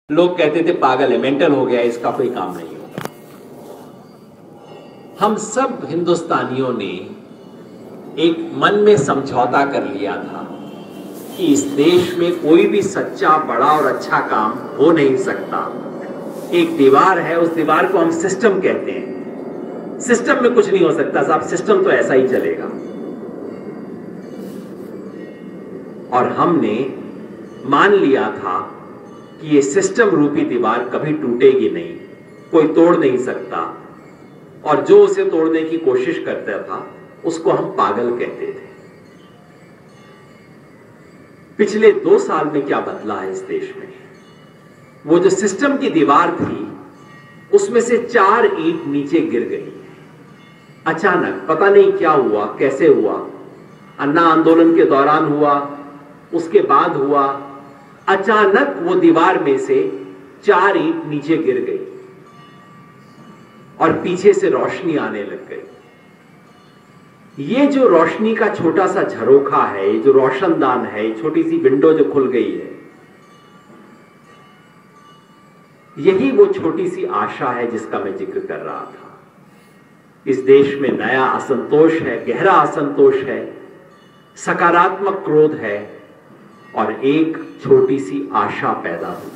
लोग कहते थे पागल है, मेंटल हो गया, इसका कोई काम नहीं होगा। हम सब हिंदुस्तानियों ने एक मन में समझौता कर लिया था कि इस देश में कोई भी सच्चा, बड़ा और अच्छा काम हो नहीं सकता। एक दीवार है, उस दीवार को हम सिस्टम कहते हैं। सिस्टम में कुछ नहीं हो सकता साहब, सिस्टम तो ऐसा ही चलेगा। और हमने मान लिया था कि ये सिस्टम रूपी दीवार कभी टूटेगी नहीं, कोई तोड़ नहीं सकता, और जो उसे तोड़ने की कोशिश करता था उसको हम पागल कहते थे। पिछले 2 साल में क्या बदला है इस देश में? वो जो सिस्टम की दीवार थी उसमें से 4 ईंट नीचे गिर गई। अचानक पता नहीं क्या हुआ, कैसे हुआ, अन्ना आंदोलन के दौरान हुआ, उसके बाद हुआ, अचानक वो दीवार में से 4 ईंट नीचे गिर गई और पीछे से रोशनी आने लग गई। ये जो रोशनी का छोटा सा झरोखा है, ये जो रोशनदान है, ये छोटी सी विंडो जो खुल गई है, यही वो छोटी सी आशा है जिसका मैं जिक्र कर रहा था। इस देश में नया असंतोष है, गहरा असंतोष है, सकारात्मक क्रोध है और एक छोटी सी आशा पैदा हुई।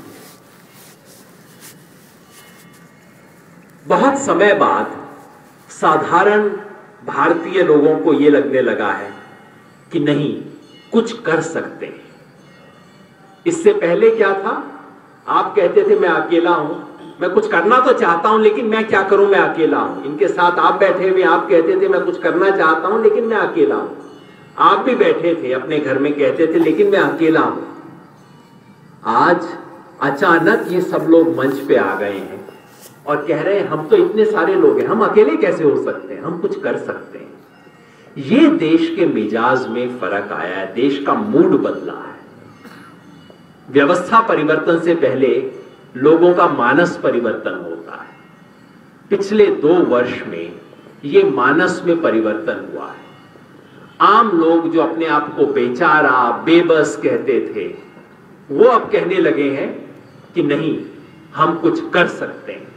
बहुत समय बाद साधारण भारतीय लोगों को यह लगने लगा है कि नहीं, कुछ कर सकते हैं। इससे पहले क्या था? आप कहते थे मैं अकेला हूं, मैं कुछ करना तो चाहता हूं लेकिन मैं क्या करूं, मैं अकेला हूं। इनके साथ आप बैठे हुए, आप कहते थे मैं कुछ करना चाहता हूं लेकिन मैं अकेला हूं। आप भी बैठे थे अपने घर में, कहते थे लेकिन मैं अकेला हूं। आज अचानक ये सब लोग मंच पे आ गए हैं और कह रहे हैं हम तो इतने सारे लोग हैं, हम अकेले कैसे हो सकते हैं, हम कुछ कर सकते हैं। ये देश के मिजाज में फर्क आया है, देश का मूड बदला है। व्यवस्था परिवर्तन से पहले लोगों का मानस परिवर्तन होता है। पिछले 2 वर्ष में ये मानस में परिवर्तन हुआ है। आम लोग जो अपने आप को बेचारा, बेबस कहते थे, वो अब कहने लगे हैं कि नहीं, हम कुछ कर सकते हैं।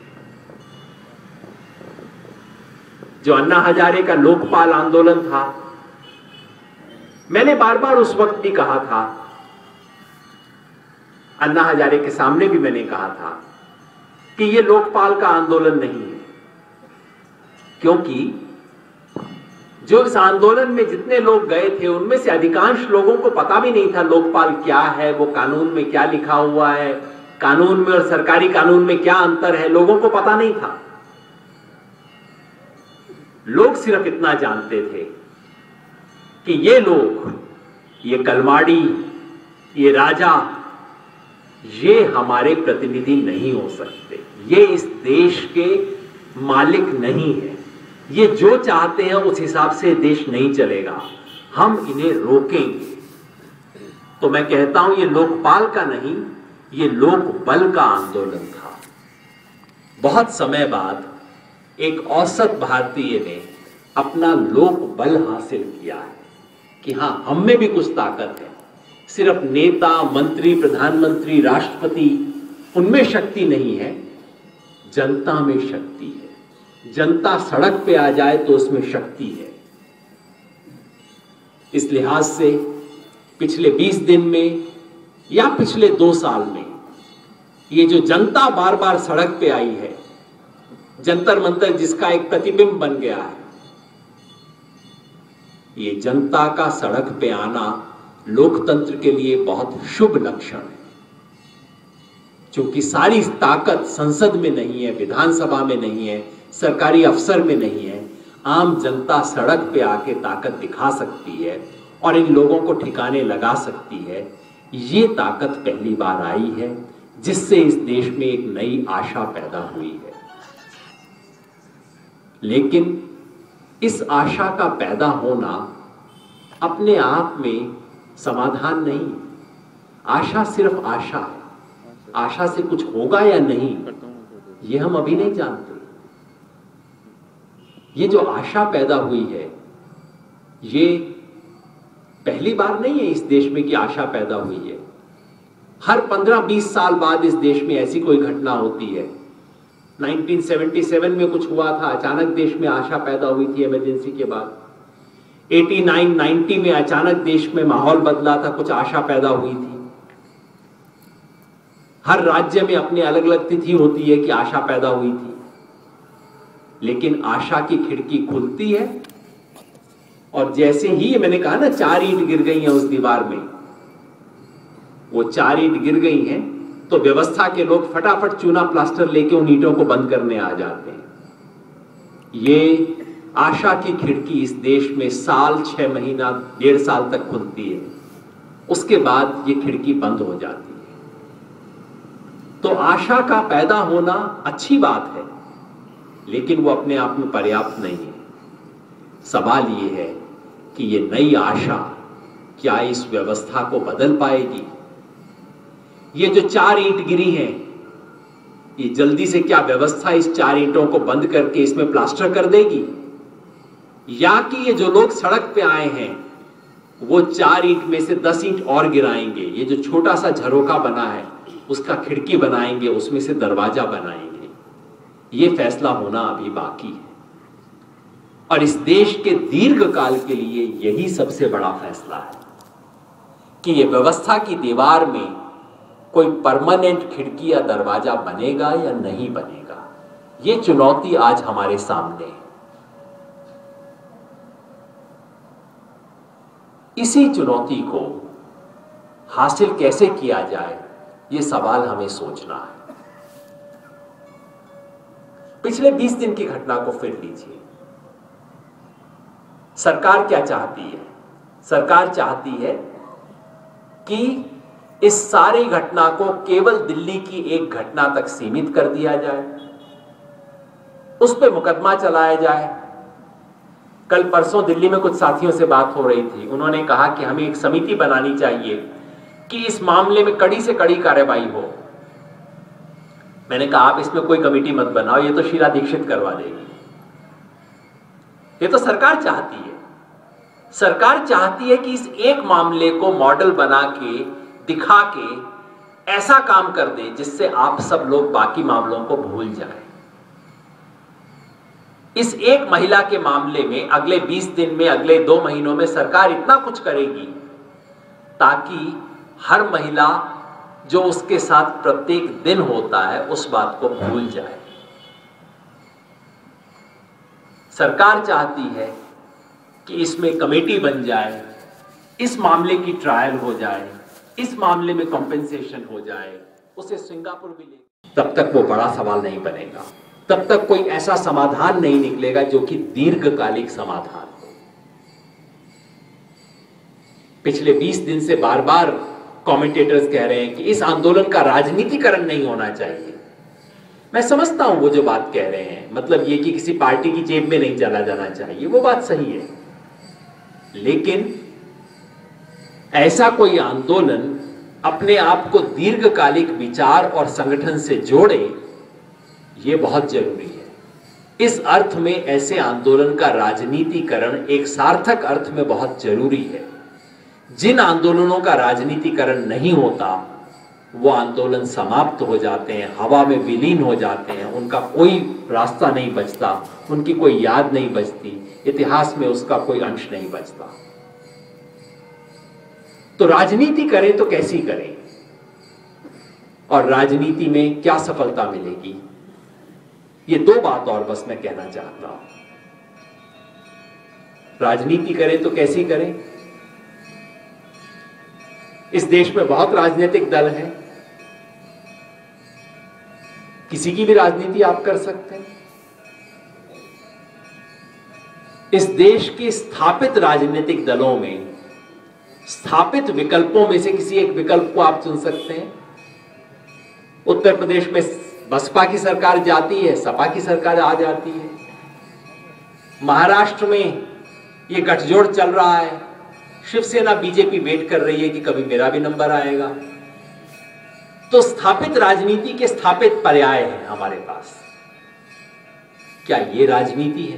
जो अन्ना हजारे का लोकपाल आंदोलन था, मैंने बार बार उस वक्त भी कहा था, अन्ना हजारे के सामने भी मैंने कहा था कि यह लोकपाल का आंदोलन नहीं है, क्योंकि जो इस आंदोलन में जितने लोग गए थे उनमें से अधिकांश लोगों को पता भी नहीं था लोकपाल क्या है, वो कानून में क्या लिखा हुआ है, कानून में और सरकारी कानून में क्या अंतर है, लोगों को पता नहीं था। लोग सिर्फ इतना जानते थे कि ये लोग, ये कलमाड़ी, ये राजा, ये हमारे प्रतिनिधि नहीं हो सकते, ये इस देश के मालिक नहीं है, ये जो चाहते हैं उस हिसाब से देश नहीं चलेगा, हम इन्हें रोकेंगे। तो मैं कहता हूं ये लोकपाल का नहीं, ये लोकबल का आंदोलन था। बहुत समय बाद एक औसत भारतीय ने अपना लोकबल हासिल किया है कि हां, हम में भी कुछ ताकत है। सिर्फ नेता, मंत्री, प्रधानमंत्री, राष्ट्रपति, उनमें शक्ति नहीं है, जनता में शक्ति है। जनता सड़क पे आ जाए तो उसमें शक्ति है। इस लिहाज से पिछले 20 दिन में या पिछले 2 साल में ये जो जनता बार बार सड़क पे आई है, जंतर मंतर जिसका एक प्रतिबिंब बन गया है, ये जनता का सड़क पे आना लोकतंत्र के लिए बहुत शुभ लक्षण है। क्योंकि सारी ताकत संसद में नहीं है, विधानसभा में नहीं है, सरकारी अफसर में नहीं है, आम जनता सड़क पे आके ताकत दिखा सकती है और इन लोगों को ठिकाने लगा सकती है। ये ताकत पहली बार आई है जिससे इस देश में एक नई आशा पैदा हुई है। लेकिन इस आशा का पैदा होना अपने आप में समाधान नहीं। आशा सिर्फ आशा है, आशा से कुछ होगा या नहीं ये हम अभी नहीं जानते। ये जो आशा पैदा हुई है, ये पहली बार नहीं है इस देश में कि आशा पैदा हुई है। हर 15-20 साल बाद इस देश में ऐसी कोई घटना होती है। 1977 में कुछ हुआ था, अचानक देश में आशा पैदा हुई थी इमरजेंसी के बाद। 89-90 में अचानक देश में माहौल बदला था, कुछ आशा पैदा हुई थी। हर राज्य में अपनी अलग अलग तिथि होती है कि आशा पैदा हुई थी, लेकिन आशा की खिड़की खुलती है और जैसे ही मैंने कहा ना 4 ईंट गिर गई हैं उस दीवार में, वो 4 ईंट गिर गई हैं तो व्यवस्था के लोग फटाफट चूना प्लास्टर लेके उन ईंटों को बंद करने आ जाते हैं। ये आशा की खिड़की इस देश में साल, 6 महीना, 1.5 साल तक खुलती है, उसके बाद ये खिड़की बंद हो जाती है। तो आशा का पैदा होना अच्छी बात है, लेकिन वो अपने आप में पर्याप्त नहीं है। सवाल ये है कि ये नई आशा क्या इस व्यवस्था को बदल पाएगी? ये जो 4 ईंट गिरी हैं, ये जल्दी से क्या व्यवस्था इस 4 ईंटों को बंद करके इसमें प्लास्टर कर देगी, या कि ये जो लोग सड़क पे आए हैं वो 4 ईंट में से 10 ईंट और गिराएंगे, ये जो छोटा सा झरोका बना है उसका खिड़की बनाएंगे, उसमें से दरवाजा बनाएंगे? ये फैसला होना अभी बाकी है और इस देश के दीर्घ काल के लिए यही सबसे बड़ा फैसला है कि ये व्यवस्था की दीवार में कोई परमानेंट खिड़की या दरवाजा बनेगा या नहीं बनेगा। ये चुनौती आज हमारे सामने है। इसी चुनौती को हासिल कैसे किया जाए, ये सवाल हमें सोचना है। पिछले 20 दिन की घटना को फिर लीजिए। सरकार क्या चाहती है? सरकार चाहती है कि इस सारी घटना को केवल दिल्ली की एक घटना तक सीमित कर दिया जाए, उस पर मुकदमा चलाया जाए। कल परसों दिल्ली में कुछ साथियों से बात हो रही थी, उन्होंने कहा कि हमें एक समिति बनानी चाहिए कि इस मामले में कड़ी से कड़ी कार्रवाई हो। मैंने कहा आप इसमें कोई कमेटी मत बनाओ, ये तो शीला दीक्षित करवा देगी। ये तो सरकार चाहती है। सरकार चाहती है कि इस एक मामले को मॉडल बना के, दिखा के ऐसा काम कर दे जिससे आप सब लोग बाकी मामलों को भूल जाएं। इस एक महिला के मामले में अगले 20 दिन में, अगले 2 महीनों में सरकार इतना कुछ करेगी ताकि हर महिला जो उसके साथ प्रत्येक दिन होता है उस बात को भूल जाए। सरकार चाहती है कि इसमें कमेटी बन जाए, इस मामले की ट्रायल हो जाए, इस मामले में कॉम्पेंसेशन हो जाए, उसे सिंगापुर भी ले। तब तक वो बड़ा सवाल नहीं बनेगा, तब तक कोई ऐसा समाधान नहीं निकलेगा जो कि दीर्घकालिक समाधान हो। पिछले 20 दिन से बार बार कमेंटेटर्स कह रहे हैं कि इस आंदोलन का राजनीतिकरण नहीं होना चाहिए। मैं समझता हूं वो जो बात कह रहे हैं, मतलब ये कि किसी पार्टी की जेब में नहीं चला जाना चाहिए, वो बात सही है। लेकिन ऐसा कोई आंदोलन अपने आप को दीर्घकालिक विचार और संगठन से जोड़े, ये बहुत जरूरी है। इस अर्थ में ऐसे आंदोलन का राजनीतिकरण एक सार्थक अर्थ में बहुत जरूरी है। जिन आंदोलनों का राजनीतिकरण नहीं होता वो आंदोलन समाप्त हो जाते हैं, हवा में विलीन हो जाते हैं, उनका कोई रास्ता नहीं बचता, उनकी कोई याद नहीं बचती, इतिहास में उसका कोई अंश नहीं बचता। तो राजनीति करें तो कैसी करें, और राजनीति में क्या सफलता मिलेगी, ये 2 बात और बस मैं कहना चाहता हूं। राजनीति करें तो कैसी करें? इस देश में बहुत राजनीतिक दल हैं, किसी की भी राजनीति आप कर सकते हैं। इस देश के स्थापित राजनीतिक दलों में स्थापित विकल्पों में से किसी एक विकल्प को आप चुन सकते हैं। उत्तर प्रदेश में बसपा की सरकार जाती है, सपा की सरकार आ जाती है। महाराष्ट्र में ये गठजोड़ चल रहा है, शिवसेना बीजेपी वेट कर रही है कि कभी मेरा भी नंबर आएगा। तो स्थापित राजनीति के स्थापित पर्याय हैं हमारे पास। क्या ये राजनीति है?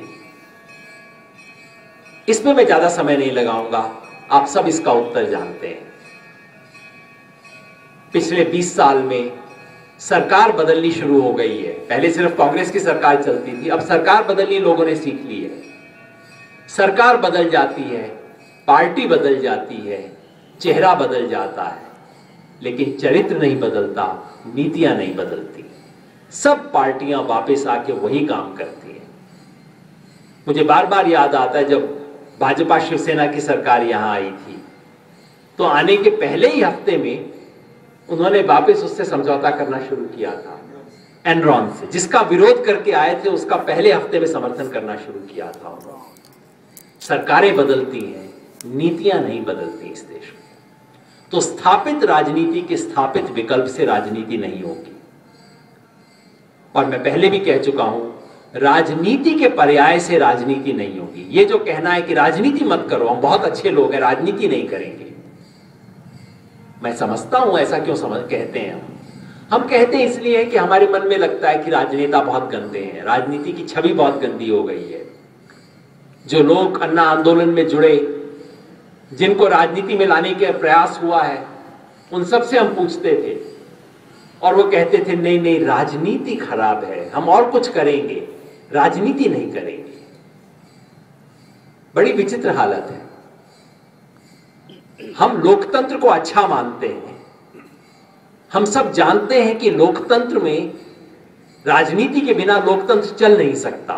इसमें मैं ज्यादा समय नहीं लगाऊंगा, आप सब इसका उत्तर जानते हैं। पिछले 20 साल में सरकार बदलनी शुरू हो गई है। पहले सिर्फ कांग्रेस की सरकार चलती थी, अब सरकार बदलनी लोगों ने सीख ली है। सरकार बदल जाती है, पार्टी बदल जाती है, चेहरा बदल जाता है, लेकिन चरित्र नहीं बदलता, नीतियां नहीं बदलती। सब पार्टियां वापस आके वही काम करती हैं। मुझे बार बार याद आता है जब भाजपा शिवसेना की सरकार यहां आई थी, तो आने के पहले ही हफ्ते में उन्होंने वापस उससे समझौता करना शुरू किया था, एनरॉन से। जिसका विरोध करके आए थे उसका पहले हफ्ते में समर्थन करना शुरू किया था उन्होंने। सरकारें बदलती हैं, नीतियां नहीं बदलती इस देश में। तो स्थापित राजनीति के स्थापित विकल्प से राजनीति नहीं होगी। और मैं पहले भी कह चुका हूं, राजनीति के पर्याय से राजनीति नहीं होगी। ये जो कहना है कि राजनीति मत करो, हम बहुत अच्छे लोग हैं, राजनीति नहीं करेंगे, मैं समझता हूं ऐसा क्यों कहते हैं। हम कहते हैं इसलिए कि हमारे मन में लगता है कि राजनेता बहुत गंदे हैं, राजनीति की छवि बहुत गंदी हो गई है। जो लोग अन्ना आंदोलन में जुड़े, जिनको राजनीति में लाने का प्रयास हुआ है, उन सब से हम पूछते थे और वो कहते थे नहीं नहीं, राजनीति खराब है, हम और कुछ करेंगे, राजनीति नहीं करेंगे। बड़ी विचित्र हालत है। हम लोकतंत्र को अच्छा मानते हैं, हम सब जानते हैं कि लोकतंत्र में राजनीति के बिना लोकतंत्र चल नहीं सकता,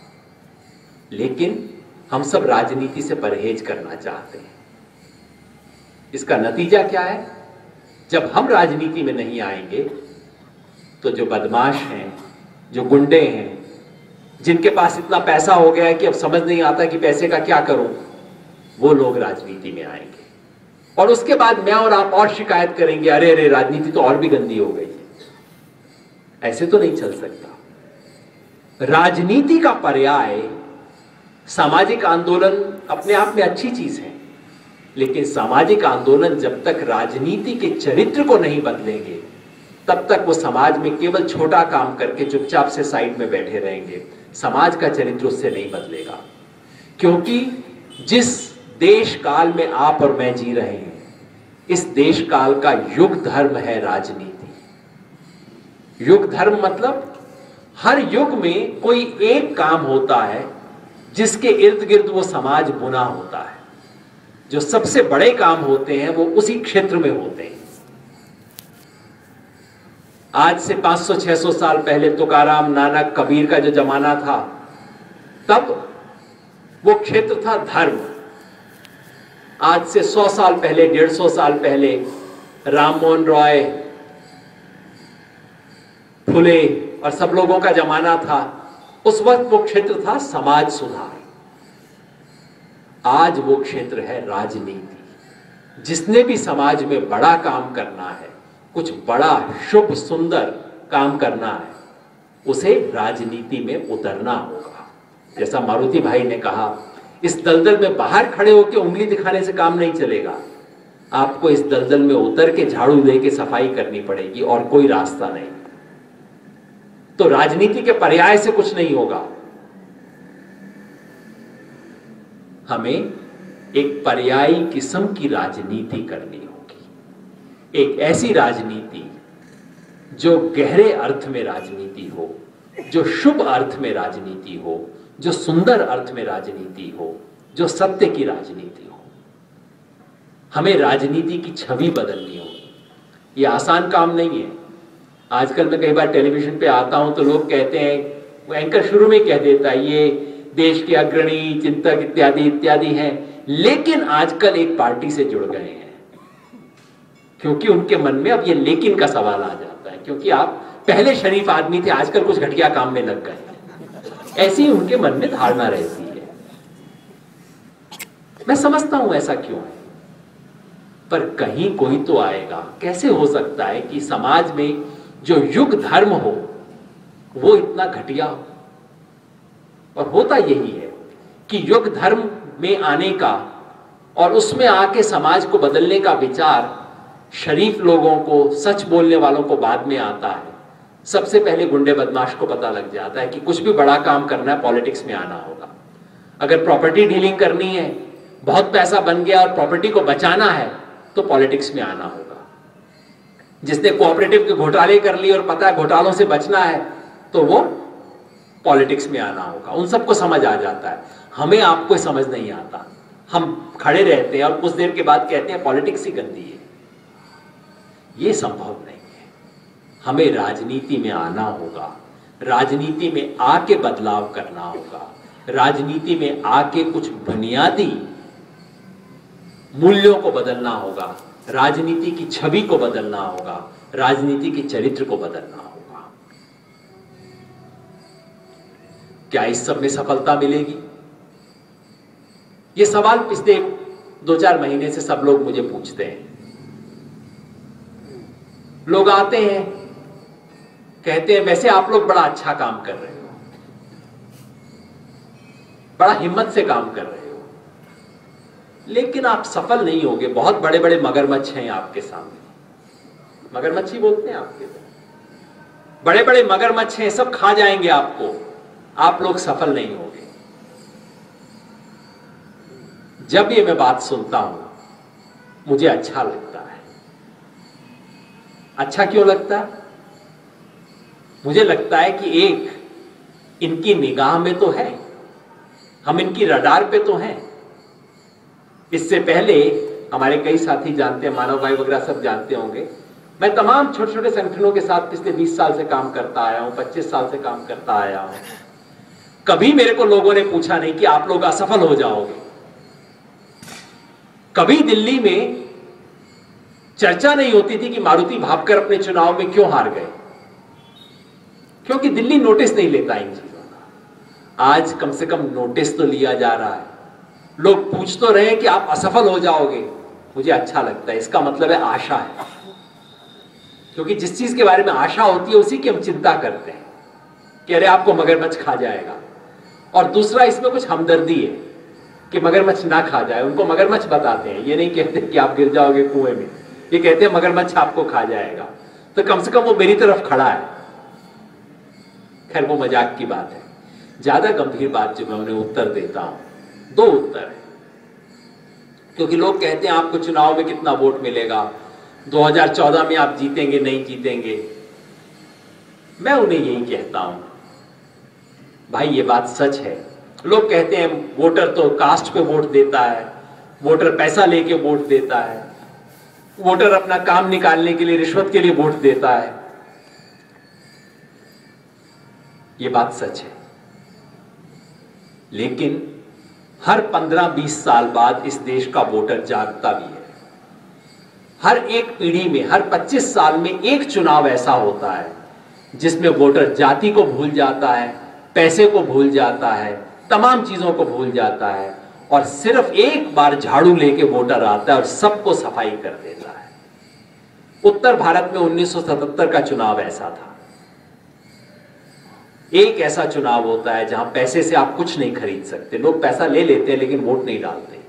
लेकिन हम सब राजनीति से परहेज करना चाहते हैं। इसका नतीजा क्या है? जब हम राजनीति में नहीं आएंगे तो जो बदमाश हैं, जो गुंडे हैं, जिनके पास इतना पैसा हो गया है कि अब समझ नहीं आता कि पैसे का क्या करूं, वो लोग राजनीति में आएंगे। और उसके बाद मैं और आप और शिकायत करेंगे, अरे अरे राजनीति तो और भी गंदी हो गई है। ऐसे तो नहीं चल सकता। राजनीति का पर्याय सामाजिक आंदोलन अपने आप में अच्छी चीज है, लेकिन सामाजिक आंदोलन जब तक राजनीति के चरित्र को नहीं बदलेंगे, तब तक वो समाज में केवल छोटा काम करके चुपचाप से साइड में बैठे रहेंगे। समाज का चरित्र उससे नहीं बदलेगा, क्योंकि जिस देश काल में आप और मैं जी रहे हैं, इस देश काल का युग धर्म है राजनीति। युग धर्म मतलब हर युग में कोई एक काम होता है जिसके इर्द गिर्द वो समाज बुना होता है। जो सबसे बड़े काम होते हैं वो उसी क्षेत्र में होते हैं। आज से 500-600 साल पहले तुकाराम, नानक, कबीर का जो जमाना था, तब वो क्षेत्र था धर्म। आज से 100 साल पहले, 150 साल पहले राम मोहन रॉय, फुले और सब लोगों का जमाना था। उस वक्त वो क्षेत्र था समाज सुधार। आज वो क्षेत्र है राजनीति। जिसने भी समाज में बड़ा काम करना है, कुछ बड़ा शुभ सुंदर काम करना है, उसे राजनीति में उतरना होगा। जैसा मारुति भाई ने कहा, इस दलदल में बाहर खड़े होकर उंगली दिखाने से काम नहीं चलेगा। आपको इस दलदल में उतर के झाड़ू दे के सफाई करनी पड़ेगी, और कोई रास्ता नहीं। तो राजनीति के पर्याय से कुछ नहीं होगा। हमें एक पर्यायी किस्म की राजनीति करनी होगी। एक ऐसी राजनीति जो गहरे अर्थ में राजनीति हो, जो शुभ अर्थ में राजनीति हो, जो सुंदर अर्थ में राजनीति हो, जो सत्य की राजनीति हो। हमें राजनीति की छवि बदलनी होगी। यह आसान काम नहीं है। आजकल मैं कई बार टेलीविजन पे आता हूं तो लोग कहते हैं, वो एंकर शुरू में कह देता है ये देश के अग्रणी चिंतक इत्यादि इत्यादि हैं, लेकिन आजकल एक पार्टी से जुड़ गए हैं। क्योंकि उनके मन में अब ये लेकिन का सवाल आ जाता है, क्योंकि आप पहले शरीफ आदमी थे, आजकल कुछ घटिया काम में लग गए। ऐसी ही उनके मन में धारणा रहती है। मैं समझता हूं ऐसा क्यों है, पर कहीं कोई तो आएगा। कैसे हो सकता है कि समाज में जो युग धर्म हो वो इतना घटिया हो? और होता यही है कि युग धर्म में आने का और उसमें आके समाज को बदलने का विचार शरीफ लोगों को, सच बोलने वालों को बाद में आता है। सबसे पहले गुंडे बदमाश को पता लग जाता है कि कुछ भी बड़ा काम करना है, पॉलिटिक्स में आना होगा। अगर प्रॉपर्टी डीलिंग करनी है, बहुत पैसा बन गया और प्रॉपर्टी को बचाना है, तो पॉलिटिक्स में आना होगा। जिसने कोऑपरेटिव के घोटाले कर लिए और पता है घोटालों से बचना है तो वो पॉलिटिक्स में आना होगा। उन सबको समझ आ जाता है, हमें आपको समझ नहीं आता। हम खड़े रहते हैं और कुछ देर के बाद कहते हैं पॉलिटिक्स ही गंदी है। ये संभव नहीं है। हमें राजनीति में आना होगा, राजनीति में आके बदलाव करना होगा, राजनीति में आके कुछ बुनियादी मूल्यों को बदलना होगा, राजनीति की छवि को बदलना होगा, राजनीति के चरित्र को बदलना होगा। क्या इस सब में सफलता मिलेगी? ये सवाल पिछले 2-4 महीने से सब लोग मुझे पूछते हैं। लोग आते हैं, कहते हैं वैसे आप लोग बड़ा अच्छा काम कर रहे हो, बड़ा हिम्मत से काम कर रहे हो, लेकिन आप सफल नहीं होगे। बहुत बड़े बड़े मगरमच्छ हैं आपके सामने। मगरमच्छ ही बोलते हैं आपके तो, बड़े बड़े मगरमच्छ हैं, सब खा जाएंगे आपको, आप लोग सफल नहीं होगे। जब ये मैं बात सुनता हूं मुझे अच्छा लगता है। अच्छा क्यों लगता है? मुझे लगता है कि एक इनकी निगाह में तो है, हम इनकी रडार पे तो हैं। इससे पहले हमारे कई साथी जानते हैं, मानव भाई वगैरह सब जानते होंगे, मैं तमाम छोटे छोटे संगठनों के साथ पिछले 20 साल से काम करता आया हूं, 25 साल से काम करता आया हूं। कभी मेरे को लोगों ने पूछा नहीं कि आप लोग असफल हो जाओगे। कभी दिल्ली में चर्चा नहीं होती थी कि मारुति भापकर अपने चुनाव में क्यों हार गए, क्योंकि दिल्ली नोटिस नहीं लेता इन चीजों का। आज कम से कम नोटिस तो लिया जा रहा है। लोग पूछ तो रहे हैं कि आप असफल हो जाओगे। मुझे अच्छा लगता है, इसका मतलब है आशा है, क्योंकि जिस चीज के बारे में आशा होती है उसी की हम चिंता करते हैं कि अरे आपको मगरमच्छ खा जाएगा। और दूसरा इसमें कुछ हमदर्दी है कि मगरमच्छ ना खा जाए, उनको मगरमच्छ बताते हैं, ये नहीं कहते कि आप गिर जाओगे कुएं में, ये कहते हैं मगरमच्छ आपको खा जाएगा। तो कम से कम वो मेरी तरफ खड़ा है। खैर वो मजाक की बात है। ज्यादा गंभीर बात जो मैं उन्हें उत्तर देता हूं, 2 उत्तर है। क्योंकि लोग कहते हैं आपको चुनाव में कितना वोट मिलेगा, 2014 में आप जीतेंगे नहीं जीतेंगे। मैं उन्हें यही कहता हूं, भाई ये बात सच है। लोग कहते हैं वोटर तो कास्ट पे वोट देता है, वोटर पैसा लेके वोट देता है, वोटर अपना काम निकालने के लिए रिश्वत के लिए वोट देता है। ये बात सच है, लेकिन हर 15-20 साल बाद इस देश का वोटर जागता भी है। हर एक पीढ़ी में, हर 25 साल में एक चुनाव ऐसा होता है जिसमें वोटर जाति को भूल जाता है, पैसे को भूल जाता है, तमाम चीजों को भूल जाता है और सिर्फ एक बार झाड़ू लेके वोटर आता है और सबको सफाई कर देता है। उत्तर भारत में 1977 का चुनाव ऐसा था। एक ऐसा चुनाव होता है जहां पैसे से आप कुछ नहीं खरीद सकते। लोग पैसा ले लेते हैं लेकिन वोट नहीं डालते।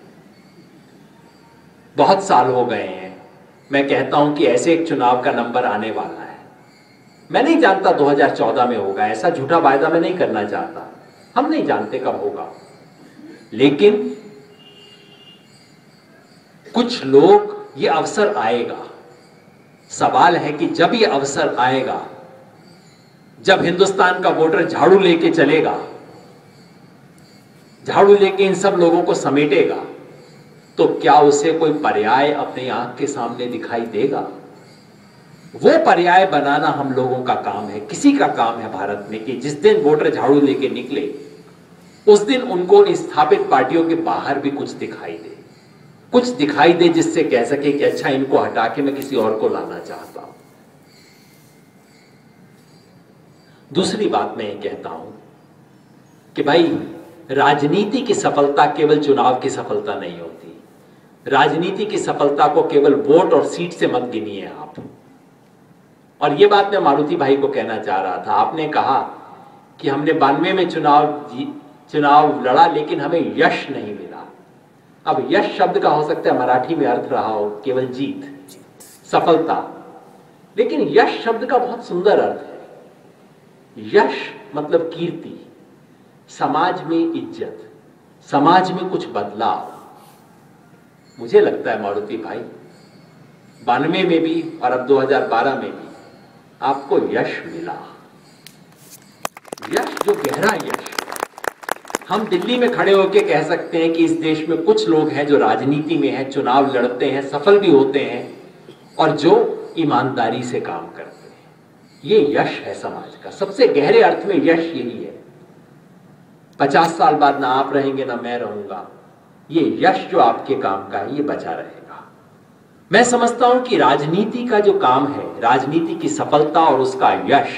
बहुत साल हो गए हैं, मैं कहता हूं कि ऐसे एक चुनाव का नंबर आने वाला है। मैं नहीं जानता 2014 में होगा, ऐसा झूठा वायदा मैं नहीं करना चाहता, हम नहीं जानते कब होगा। लेकिन कुछ लोग, ये अवसर आएगा। सवाल है कि जब ये अवसर आएगा, जब हिंदुस्तान का वोटर झाड़ू लेके चलेगा, झाड़ू लेके इन सब लोगों को समेटेगा, तो क्या उसे कोई पर्याय अपनी आंख के सामने दिखाई देगा? वो पर्याय बनाना हम लोगों का काम है, किसी का काम है भारत में, कि जिस दिन वोटर झाड़ू लेके निकले उस दिन उनको स्थापित पार्टियों के बाहर भी कुछ दिखाई दे, कुछ दिखाई दे जिससे कह सके कि अच्छा इनको हटा के मैं किसी और को लाना चाहता हूं। दूसरी बात मैं ये कहता हूं कि भाई राजनीति की सफलता केवल चुनाव की सफलता नहीं होती। राजनीति की सफलता को केवल वोट और सीट से मत गिनिए आप। और ये बात मैं मारुति भाई को कहना चाह रहा था। आपने कहा कि हमने 92 में चुनाव लड़ा लेकिन हमें यश नहीं मिला। अब यश शब्द का हो सकता है मराठी में अर्थ रहा हो केवल जीत, सफलता, लेकिन यश शब्द का बहुत सुंदर अर्थ है। यश मतलब कीर्ति, समाज में इज्जत, समाज में कुछ बदलाव। मुझे लगता है मारुति भाई 92 में भी और अब 2012 में भी आपको यश मिला, यश जो गहरा यश। हम दिल्ली में खड़े होकर कह सकते हैं कि इस देश में कुछ लोग हैं जो राजनीति में हैं, चुनाव लड़ते हैं, सफल भी होते हैं और जो ईमानदारी से काम करते हैं। ये यश है समाज का, सबसे गहरे अर्थ में यश यही है। 50 साल बाद ना आप रहेंगे ना मैं रहूंगा, ये यश जो आपके काम का है ये बचा रहेगा। मैं समझता हूं कि राजनीति का जो काम है, राजनीति की सफलता और उसका यश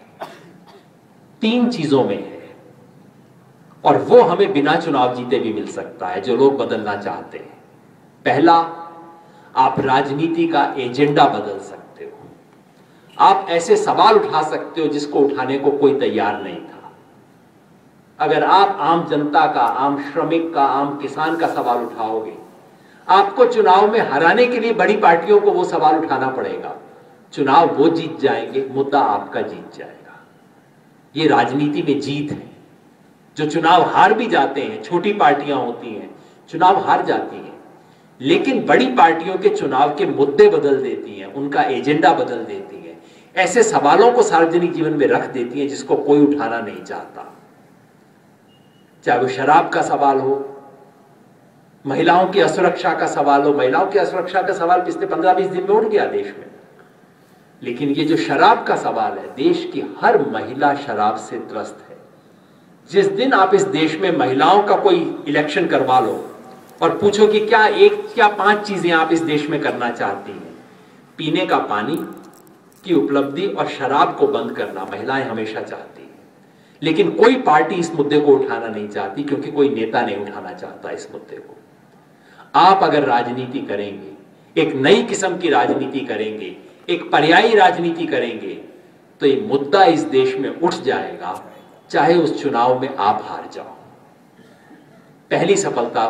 3 चीजों में है और वो हमें बिना चुनाव जीते भी मिल सकता है जो लोग बदलना चाहते हैं। पहला, आप राजनीति का एजेंडा बदल सकते हो। आप ऐसे सवाल उठा सकते हो जिसको उठाने को कोई तैयार नहीं था। अगर आप आम जनता का, आम श्रमिक का, आम किसान का सवाल उठाओगे, आपको चुनाव में हराने के लिए बड़ी पार्टियों को वो सवाल उठाना पड़ेगा। चुनाव वो जीत जाएंगे, मुद्दा आपका जीत जाएगा। ये राजनीति में जीत है। जो चुनाव हार भी जाते हैं, छोटी पार्टियां होती हैं, चुनाव हार जाती हैं, लेकिन बड़ी पार्टियों के चुनाव के मुद्दे बदल देती हैं, उनका एजेंडा बदल देती हैं, ऐसे सवालों को सार्वजनिक जीवन में रख देती हैं जिसको कोई उठाना नहीं चाहता। चाहे वो शराब का सवाल हो, महिलाओं की असुरक्षा का सवाल हो। महिलाओं की असुरक्षा का सवाल पिछले 15-20 दिन में उठ गया देश में, लेकिन ये जो शराब का सवाल है, देश की हर महिला शराब से त्रस्त है। जिस दिन आप इस देश में महिलाओं का कोई इलेक्शन करवा लो और पूछो कि क्या 5 चीजें आप इस देश में करना चाहती हैं, पीने का पानी की उपलब्धि और शराब को बंद करना महिलाएं हमेशा चाहती हैं। लेकिन कोई पार्टी इस मुद्दे को उठाना नहीं चाहती क्योंकि कोई नेता नहीं उठाना चाहता इस मुद्दे को। आप अगर राजनीति करेंगे, एक नई किस्म की राजनीति करेंगे, एक पर्यायी राजनीति करेंगे, तो ये मुद्दा इस देश में उठ जाएगा, चाहे उस चुनाव में आप हार जाओ। पहली सफलता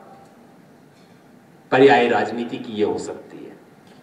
पर्यायी राजनीति की यह हो सकती है।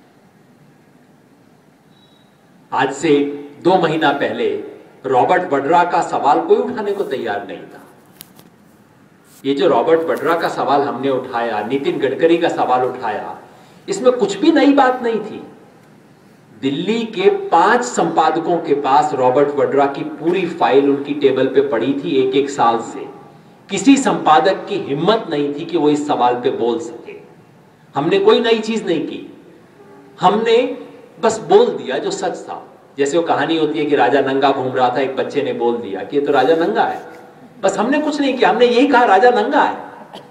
आज से 2 महीना पहले रॉबर्ट वड्रा का सवाल कोई उठाने को तैयार नहीं था। ये जो रॉबर्ट वड्रा का सवाल हमने उठाया, नितिन गडकरी का सवाल उठाया, इसमें कुछ भी नई बात नहीं थी। दिल्ली के 5 संपादकों के पास रॉबर्ट वड्रा की पूरी फाइल उनकी टेबल पे पड़ी थी 1-1 साल से। किसी संपादक की हिम्मत नहीं थी कि वो इस सवाल पे बोल सके। हमने कोई नई चीज नहीं की, हमने बस बोल दिया जो सच था। जैसे वो कहानी होती है कि राजा नंगा घूम रहा था, एक बच्चे ने बोल दिया कि ये तो राजा नंगा है। बस हमने कुछ नहीं किया, हमने यही कहा राजा नंगा है,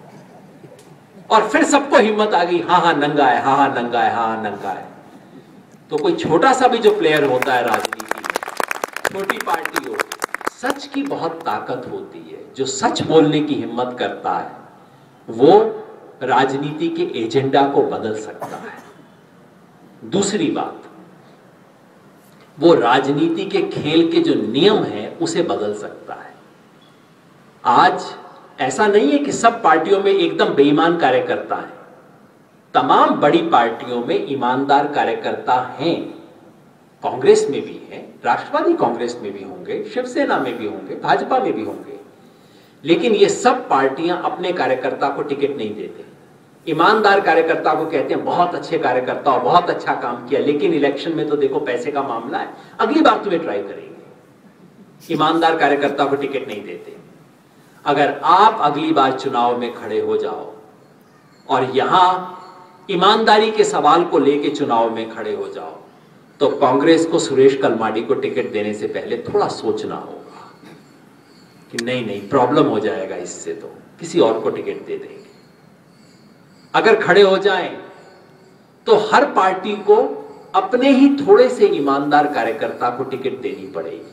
और फिर सबको हिम्मत आ गई, हाँ हाँ नंगा है, हाँ हाँ नंगा है, हाँ हाँ नंगा है। तो कोई छोटा सा भी जो प्लेयर होता है राजनीति में, छोटी पार्टी हो, सच की बहुत ताकत होती है। जो सच बोलने की हिम्मत करता है वो राजनीति के एजेंडा को बदल सकता है। दूसरी बात, वो राजनीति के खेल के जो नियम हैं उसे बदल सकता है। आज ऐसा नहीं है कि सब पार्टियों में एकदम बेईमान कार्यकर्ता है। तमाम बड़ी पार्टियों में ईमानदार कार्यकर्ता हैं। कांग्रेस में भी हैं, राष्ट्रवादी कांग्रेस में भी होंगे, शिवसेना में भी होंगे, भाजपा में भी होंगे, लेकिन ये सब पार्टियां अपने कार्यकर्ता को टिकट नहीं देते। ईमानदार कार्यकर्ता को कहते हैं बहुत अच्छे कार्यकर्ता और बहुत अच्छा काम किया, लेकिन इलेक्शन में तो देखो पैसे का मामला है, अगली बार तुम्हें ट्राई करेंगे। ईमानदार कार्यकर्ता को टिकट नहीं देते। अगर आप अगली बार चुनाव में खड़े हो जाओ और यहां ईमानदारी के सवाल को लेकर चुनाव में खड़े हो जाओ, तो कांग्रेस को सुरेश कलमाडी को टिकट देने से पहले थोड़ा सोचना होगा कि नहीं प्रॉब्लम हो जाएगा, इससे तो किसी और को टिकट दे देंगे। अगर खड़े हो जाएं तो हर पार्टी को अपने ही थोड़े से ईमानदार कार्यकर्ता को टिकट देनी पड़ेगी।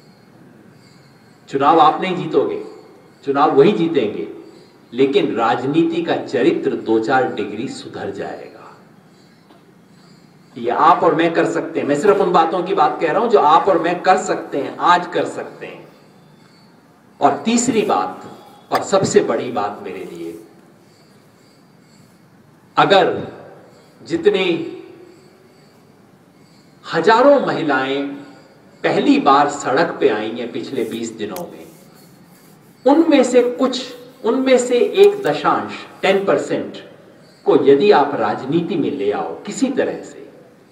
चुनाव आप नहीं जीतोगे, चुनाव वही जीतेंगे, लेकिन राजनीति का चरित्र 2-4 डिग्री सुधर जाएगा। ये आप और मैं कर सकते हैं। मैं सिर्फ उन बातों की बात कह रहा हूं जो आप और मैं कर सकते हैं, आज कर सकते हैं। और तीसरी बात और सबसे बड़ी बात मेरे लिए, अगर जितने हजारों महिलाएं पहली बार सड़क पे आई हैं पिछले 20 दिनों में, उनमें से 1 दशांश 10% को यदि आप राजनीति में ले आओ किसी तरह से,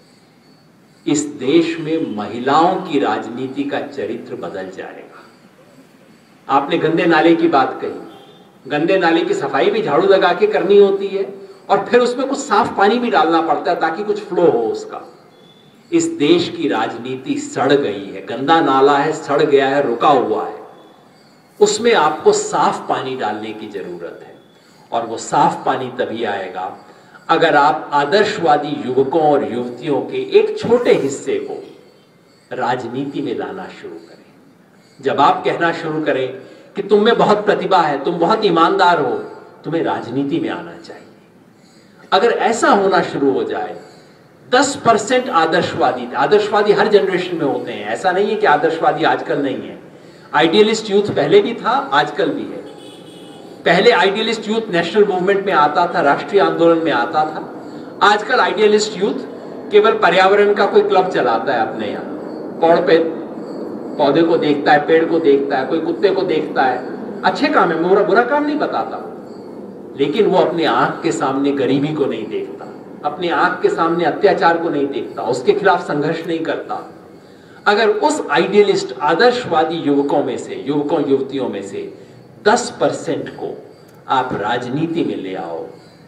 इस देश में महिलाओं की राजनीति का चरित्र बदल जाएगा। आपने गंदे नाले की बात कही, गंदे नाले की सफाई भी झाड़ू लगा के करनी होती है और फिर उसमें कुछ साफ पानी भी डालना पड़ता है ताकि कुछ फ्लो हो उसका। इस देश की राजनीति सड़ गई है, गंदा नाला है, सड़ गया है, रुका हुआ है, उसमें आपको साफ पानी डालने की जरूरत है। और वो साफ पानी तभी आएगा अगर आप आदर्शवादी युवकों और युवतियों के एक छोटे हिस्से को राजनीति में लाना शुरू करें। जब आप कहना शुरू करें कि तुम में बहुत प्रतिभा है, तुम बहुत ईमानदार हो, तुम्हें राजनीति में आना चाहिए, अगर ऐसा होना शुरू हो जाए, 10% आदर्शवादी हर जनरेशन में होते हैं, ऐसा नहीं है कि आदर्शवादी आजकल नहीं है। आइडियलिस्ट यूथ पहले भी था, आजकल भी है। पहले आइडियलिस्ट यूथ नेशनल मूवमेंट में आता था, राष्ट्रीय आंदोलन में आता था। आजकल आइडियलिस्ट यूथ केवल पर्यावरण का कोई क्लब चलाता है अपने यहाँ, पौधे को देखता है, पेड़ को देखता है, कोई कुत्ते को देखता है, अच्छे काम है, बुरा काम नहीं बताता, लेकिन वो अपने आंख के सामने गरीबी को नहीं देखता, अपने आंख के सामने अत्याचार को नहीं देखता, उसके खिलाफ संघर्ष नहीं करता। अगर उस आइडियलिस्ट आदर्शवादी युवकों युवतियों में से 10% को आप राजनीति में ले आओ,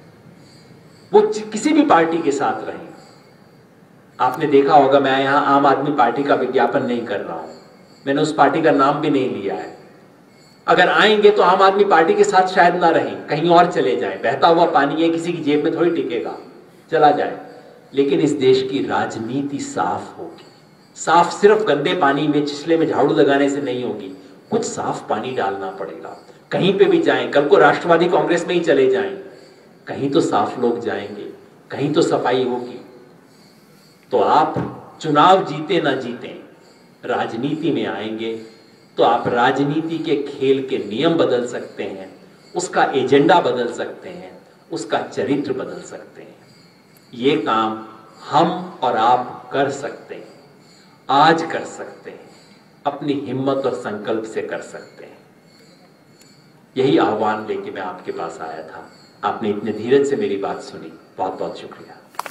वो किसी भी पार्टी के साथ रहें। आपने देखा होगा, मैं यहां आम आदमी पार्टी का विज्ञापन नहीं कर रहा हूं, मैंने उस पार्टी का नाम भी नहीं लिया है। अगर आएंगे तो आम आदमी पार्टी के साथ शायद ना रहें, कहीं और चले जाएं। बहता हुआ पानी है, किसी की जेब में थोड़ी टिकेगा, चला जाए। लेकिन इस देश की राजनीति साफ होगी। साफ सिर्फ गंदे पानी में, चिछले में झाड़ू लगाने से नहीं होगी, कुछ साफ पानी डालना पड़ेगा। कहीं पे भी जाएं, कल को राष्ट्रवादी कांग्रेस में ही चले जाएं, कहीं तो साफ लोग जाएंगे, कहीं तो सफाई होगी। तो आप चुनाव जीते ना जीते, राजनीति में आएंगे तो आप राजनीति के खेल के नियम बदल सकते हैं, उसका एजेंडा बदल सकते हैं, उसका चरित्र बदल सकते हैं। ये काम हम और आप कर सकते हैं, आज कर सकते हैं, अपनी हिम्मत और संकल्प से कर सकते हैं। यही आह्वान लेके मैं आपके पास आया था। आपने इतने धीरज से मेरी बात सुनी, बहुत बहुत शुक्रिया।